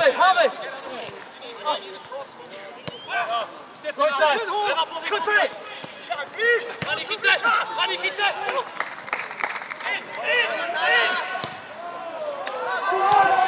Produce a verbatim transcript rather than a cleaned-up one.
Harvey, Harvey! Right side! Clip it! Lani, chyťte! Lani, chyťte! In! In! In!